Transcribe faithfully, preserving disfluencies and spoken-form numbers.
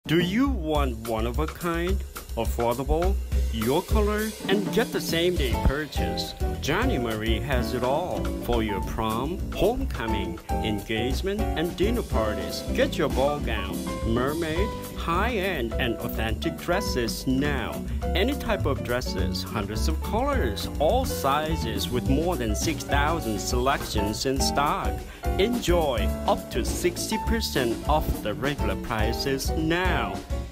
Do you want one-of-a-kind, affordable, your color, and get the same-day purchase? Johnny Marie has it all for your prom, homecoming, engagement, and dinner parties. Get your ball gown, mermaid, high-end, and authentic dresses now. Any type of dresses, hundreds of colors, all sizes with more than six thousand selections in stock. Enjoy up to sixty percent off the regular prices now.